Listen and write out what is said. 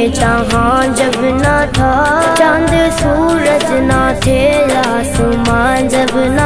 जहाँ जब ना था, चांद सूरज ना थे, आसमां जब ना